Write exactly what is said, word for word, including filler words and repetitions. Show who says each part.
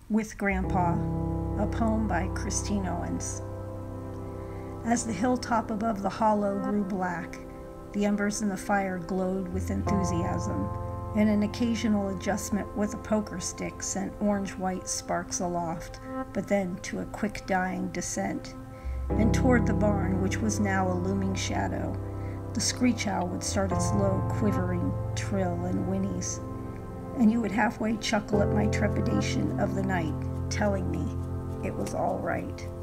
Speaker 1: With Grandpa, a poem by Christine Owens. As the hilltop above the hollow grew black, the embers in the fire glowed with enthusiasm, and an occasional adjustment with a poker stick sent orange-white sparks aloft, but then to a quick dying descent. And toward the barn, which was now a looming shadow, the screech owl would start its low, quivering trill and whinnies, and you would halfway chuckle at my trepidation of the night, telling me it was all right.